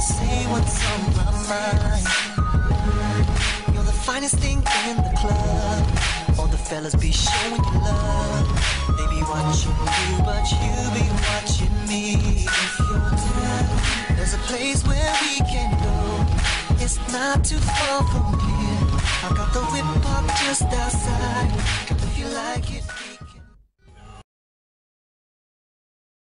say what's on my mind. You're the finest thing in the club. All the fellas be showing you love. They be watching you, but you be watching me. If you're down, there's a place where we can go. It's not too far from here. I got the whip up just outside. If you like it.